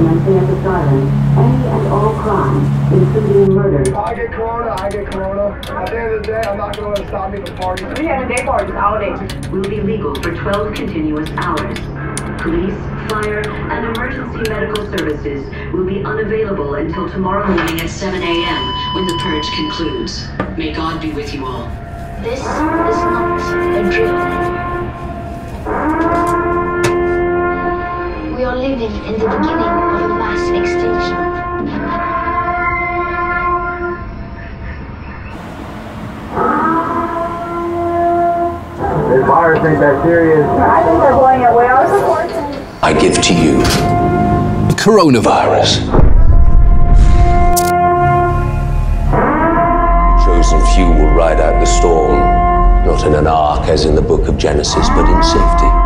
commencing at this island, any and all crimes, including murder. I get corona. At the end of the day, I'm not going to let it stop me from partying. We have day parties all day. Will be legal for 12 continuous hours. Police, fire, and emergency medical services will be unavailable until tomorrow morning at 7 a.m. when the purge concludes. May God be with you all. This is not a dream. We are living in the beginning of a mass extinction. This virus ain't that serious. I think they're blowing it way out of proportion. I give to you the coronavirus. The chosen few will ride out the storm, not in an ark as in the book of Genesis, but in safety.